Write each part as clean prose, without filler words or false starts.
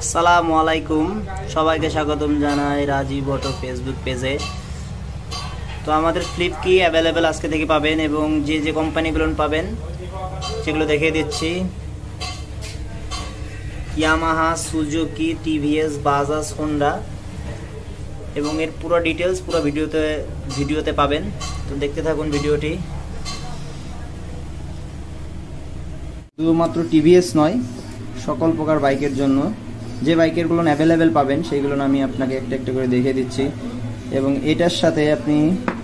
আসসালামু আলাইকুম, সবাইকে স্বাগতম জানাই রাজীব অটো ফেসবুক পেজে। তো আমাদের ফ্লিপ কি অ্যাভেলেবেল আজকে থেকে পাবেন এবং যে যে কোম্পানিগুলো পাবেন সেগুলো দেখিয়ে দিচ্ছি। Yamaha, Suzuki, TVS, Bajaj, Honda এবং এর পুরো ডিটেলস পুরো ভিডিওতে পাবেন। তো দেখতে থাকুন ভিডিওটি। শুধুমাত্র টিভিএস নয়, সকল প্রকার বাইকের জন্য যে বাইকেরগুলো অ্যাভেলেবেল পাবেন সেইগুলো আমি আপনাকে একটা একটা করে দেখিয়ে দিচ্ছি। এবং এটার সাথে আপনি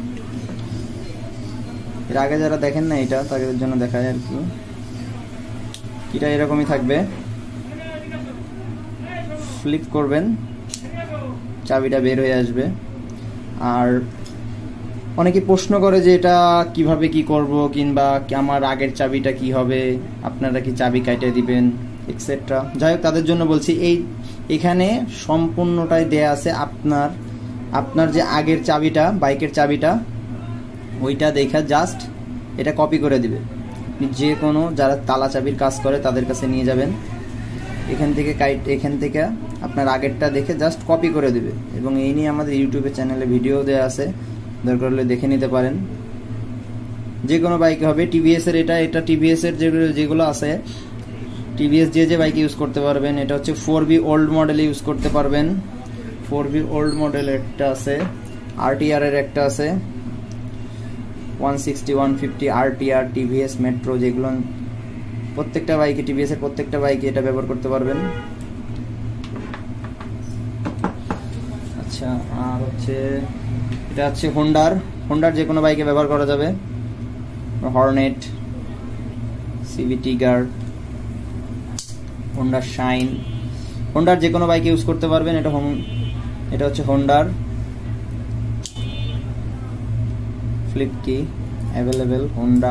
এর আগে যারা দেখেন না এটা তাদের জন্য দেখায় আর কি, এটা এরকমই থাকবে। ফ্লিপ করবেন, চাবিটা বের হয়ে আসবে। আর অনেকে প্রশ্ন করে যে এটা কিভাবে কি করব, কিংবা আমার আগের চাবিটা কি হবে, আপনারা কি চাবি কাটে দিবেন এক্সেট্রা। যাই হোক, তাদের জন্য বলছি এখানে সম্পূর্ণটাই দেয়া আছে। আপনার যে আগের চাবিটা, বাইকের চাবিটা, ওইটা দেখা জাস্ট এটা কপি করে দিবে। যে কোনো যারা তালা চাবির কাজ করে তাদের কাছে নিয়ে যাবেন, এখান থেকে আপনার আগেরটা দেখে জাস্ট কপি করে দিবে। এবং এই নিয়ে আমাদের ইউটিউবে চ্যানেলে ভিডিও দেওয়া আছে, দরকার হলে দেখে নিতে পারেন। যে কোনো বাইকে হবে। টিভিএস এর এটা টিভিএস এর যেগুলো আছে, টিভিএস যে বাইকে ইউজ করতে পারবেন। এটা হচ্ছে 4B ওল্ড মডেলে ইউজ করতে পারবেন। 4B ওল্ড মডেল একটা আছে, আরটিআর এর একটা আছে, 160 150 আরটিআর, টিভিএস মেট্রো, যেগুলো প্রত্যেকটা বাইকে, টিভিএস এর প্রত্যেকটা বাইকে এটা ব্যবহার করতে পারবেন। আচ্ছা, আর হচ্ছে এটা হচ্ছে হোন্ডার যে কোনো বাইকে ব্যবহার করা যাবে। হর্নেট, সিভি টিগার, হোন্ডার শাইন, হোন্ডার যে কোনো বাইকে ইউজ করতে পারবেন। এটা হচ্ছে হোন্ডার ফ্লিপ কি অ্যাভেলেবেল। হোন্ডা,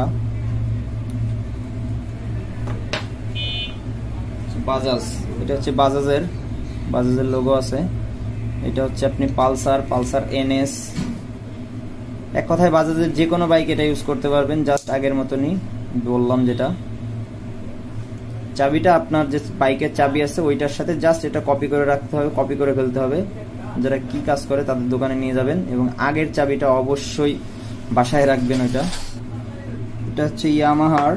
বাজাজ, এটা হচ্ছে বাজাজের লোগো আছে। এটা হচ্ছে আপনি পালসার এনএস। এক কথায় বাজাজের যে কোনো বাইক এটা ইউজ করতে পারবেন, জাস্ট আগের মতনই বললাম। যেটা চাবিটা আপনার যে বাইকের চাবি আছে ওইটার সাথে জাস্ট এটা কপি করে রাখতে হবে, কপি করে ফেলতে হবে। যারা কি কাজ করে তাদের দোকানে নিয়ে যাবেন এবং আগের চাবিটা অবশ্যই বাসায় রাখবেন। এটা হচ্ছে ইয়ামাহার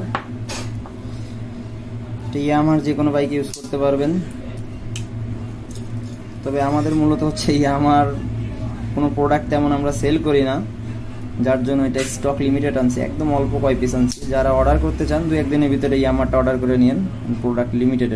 যে কোনো বাইক ইউজ করতে পারবেন। তবে আমাদের মূলত হচ্ছে ইয়ামাহার কোনো প্রোডাক্ট তেমন আমরা সেল করি না, যার জন্য এটা স্টক লিমিটেড আনছি, একদম অল্প কয় পিস আনছি। যারা অর্ডার করতে চান 2-1 দিনের ভিতরে ইয়ামাহারটা অর্ডার করে নিন, প্রোডাক্ট লিমিটেড।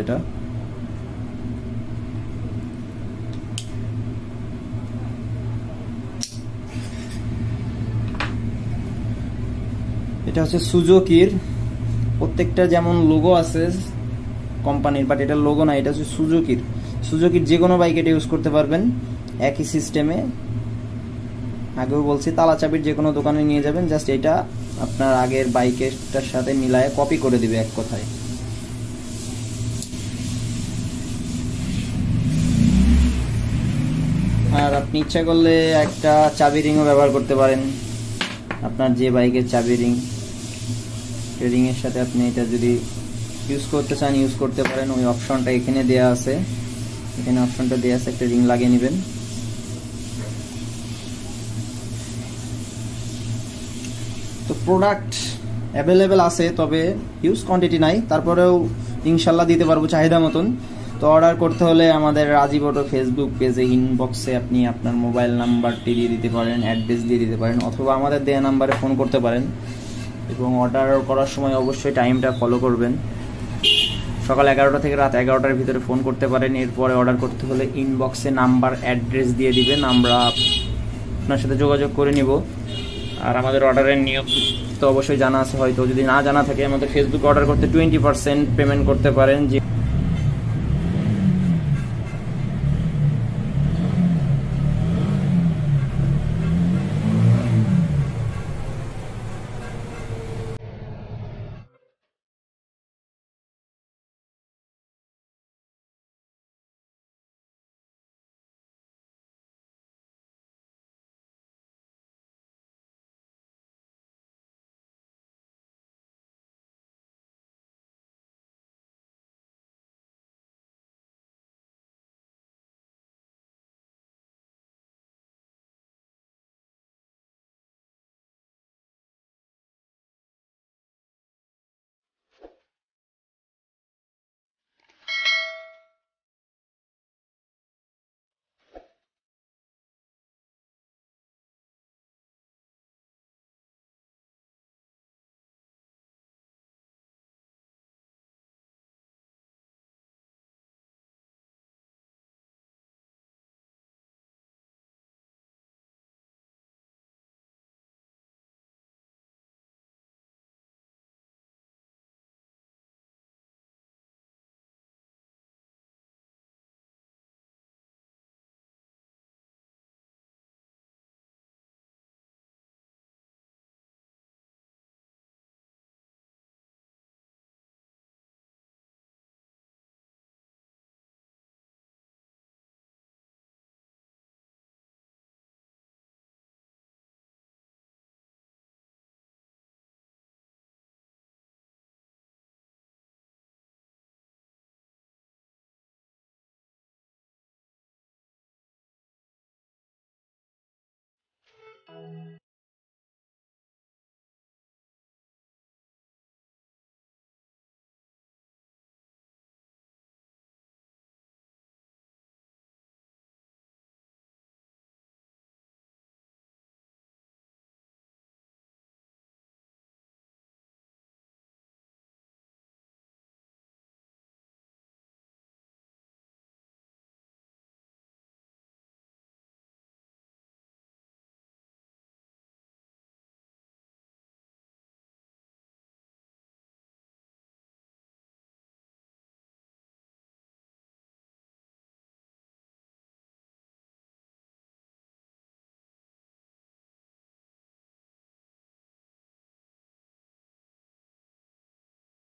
এটা হচ্ছে সুজুকির। প্রত্যেকটা যেমন লোগো আছে কোম্পানির, বাট এটা লোগো না, এটা হচ্ছে সুজুকির যে কোনো বাইক এটা ইউজ করতে পারবেন একই সিস্টেমে। আগেও বলছি, তালা চাবির যে কোনো দোকানে নিয়ে যাবেন, জাস্ট এটা আপনার আগের বাইকেরটার সাথে মিলায়ে কপি করে দিবে এক কথায়। আর আপনি ইচ্ছা করলে একটা চাবি রিংও ব্যবহার করতে পারেন। আপনার যে বাইকের চাবি রিংয়ের সাথে আপনি এটা যদি ইউজ করতে চান ইউজ করতে পারেন। ওই অপশনটা এখানে দেয়া আছে, একটা রিং লাগিয়ে নেবেন। তো প্রোডাক্ট অ্যাভেলেবেল আছে, তবে হিউজ কোয়ান্টিটি নাই, তারপরেও ইনশাল্লাহ দিতে পারবো চাহিদা মতন। তো অর্ডার করতে হলে আমাদের রাজীব অটো ফেসবুক পেজে ইনবক্সে আপনি আপনার মোবাইল নাম্বারটি দিয়ে দিতে পারেন, অ্যাড্রেস দিয়ে দিতে পারেন, অথবা আমাদের দেওয়া নাম্বারে ফোন করতে পারেন। এবং অর্ডার করার সময় অবশ্যই টাইমটা ফলো করবেন। সকাল 11টা থেকে রাত 11টার ভিতরে ফোন করতে পারেন। এরপরে অর্ডার করতে হলে ইনবক্সে নাম্বার, অ্যাড্রেস দিয়ে দিবেন, আমরা আপনার সাথে যোগাযোগ করে নিব। আর আমাদের অর্ডারের নিয়ম তো অবশ্যই জানা আছে, হয়তো যদি না জানা থাকে, আমাদের ফেসবুক অর্ডার করতে 20% পেমেন্ট করতে পারেন। যে